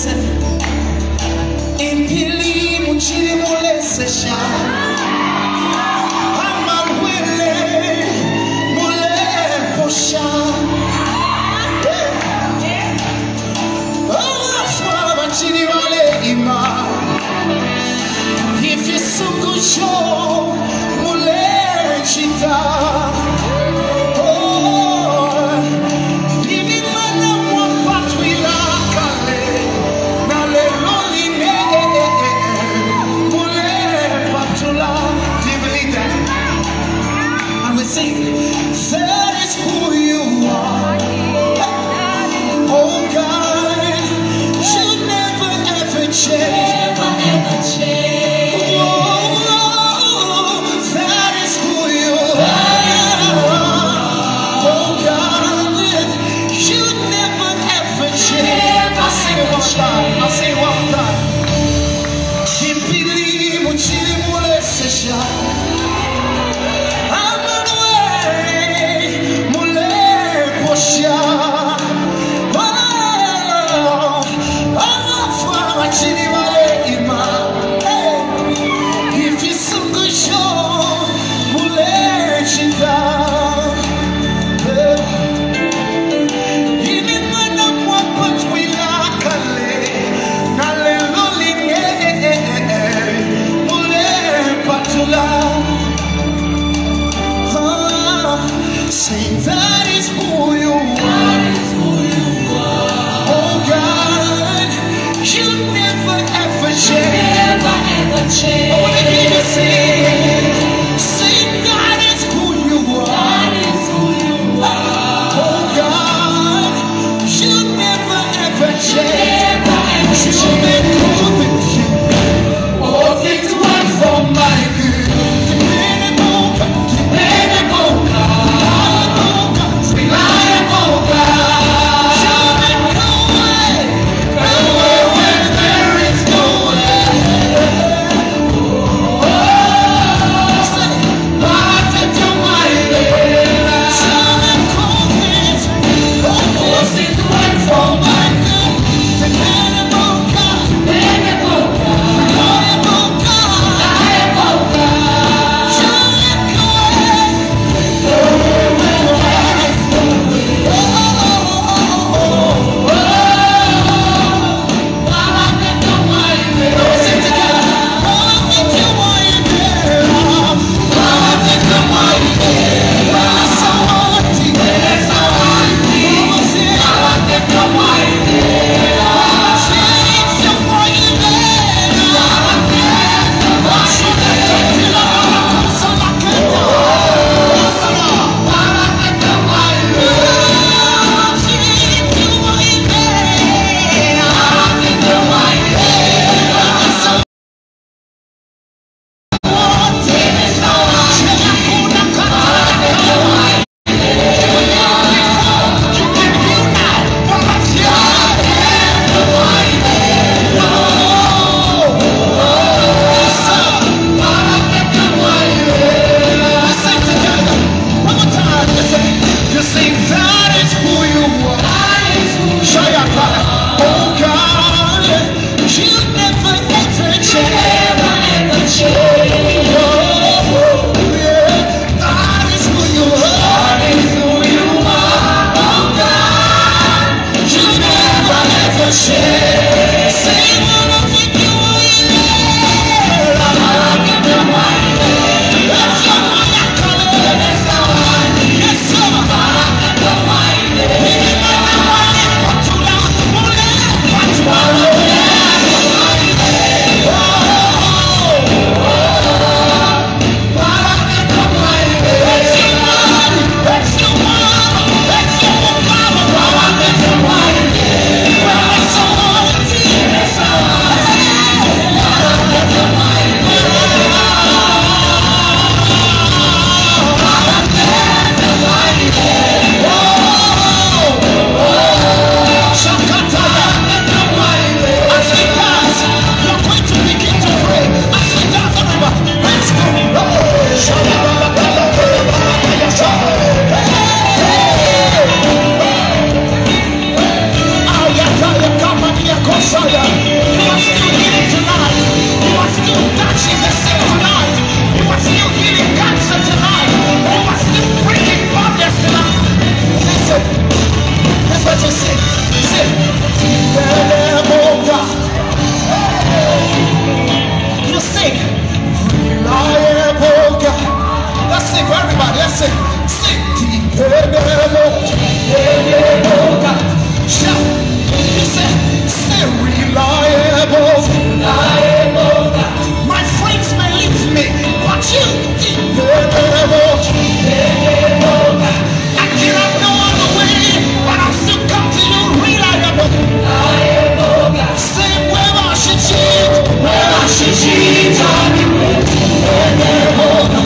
molese impili muchiri molese sha amalwele mole posha fwa bachiri wale ima if you suku show mole chita. Shout. You say reliable. My friends may leave me, but you dependable. I cannot know the way, but I'll still come to you reliable. Say where I should cheat, reliable God.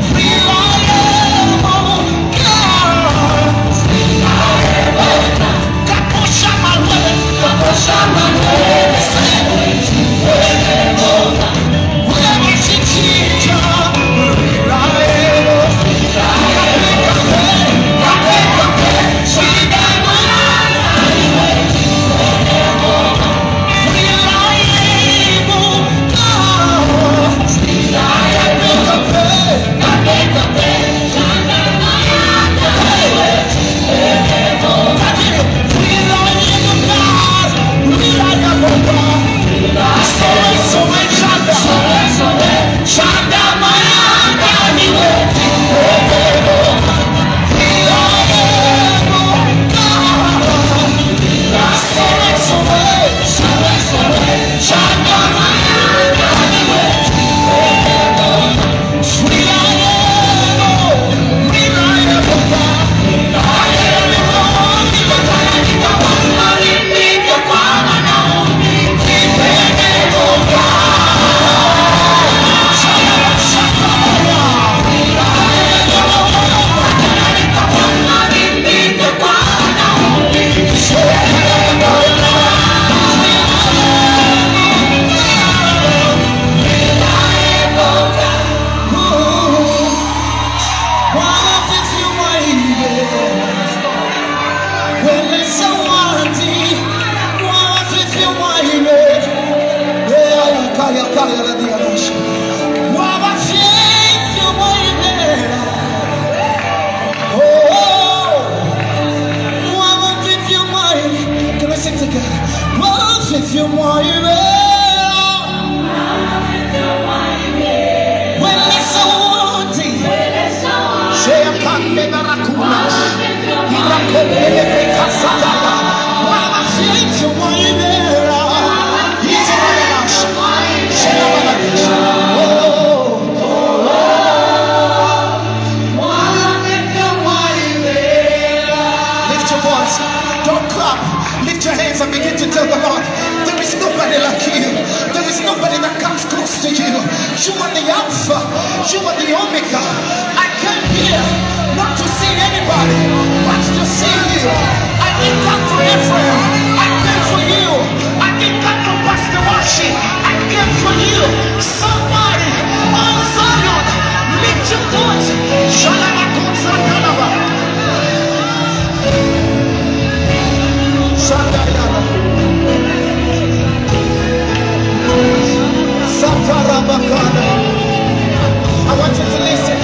I want you to listen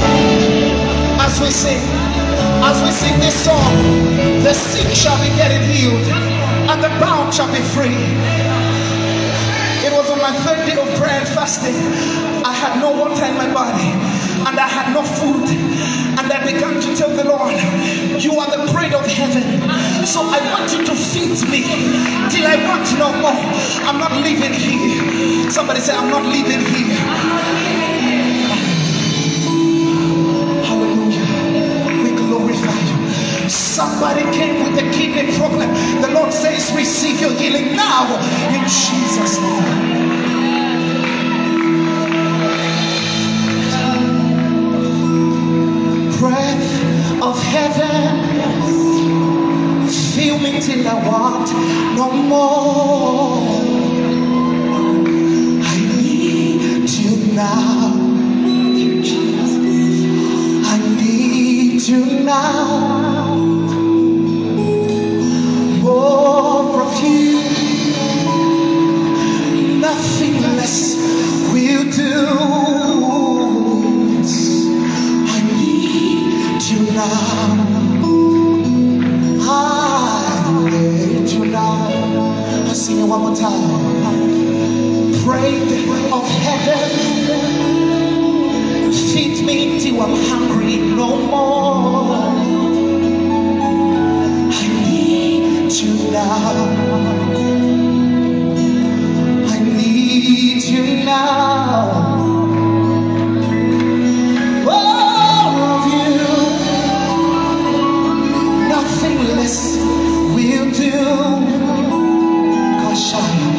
as we sing this song. The sick shall be getting healed and the bound shall be free. It was on my third day of prayer and fasting. I had no water in my body and I had no food, and I began to tell the Lord, you are the bread of heaven, so I want you to feed me till I want no more. I'm not leaving here. Somebody say, I'm not leaving here. Hallelujah. We glorify you. Somebody came with a kidney problem. The Lord says, receive your healing now in Jesus' name. Breath of heaven, fill me till I want no more. I need you now. I need you now. More of you, nothing less will do. Now, I need you now. I'll sing it one more time. Bread of heaven, feed me till I'm hungry no more. now. I need you now. All of you, nothing less will do. Gosh, I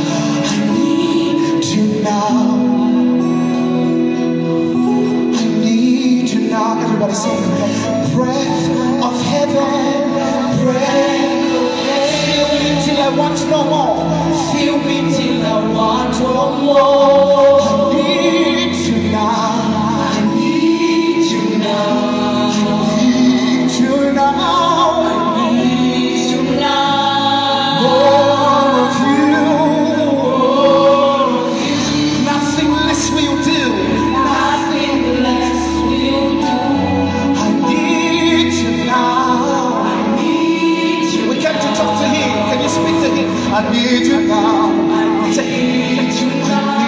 need you now. I need you now. Everybody sing. Breath of heaven, breath of heaven. Fill me till I want no more. Fill me till I want no more. I need you now. I need you now. I need you now. I need you now. More of you. Nothing less will do. Nothing less will do. I need you now. I need you. We came to talk to him. Can you speak to him? I need you now. I need you now.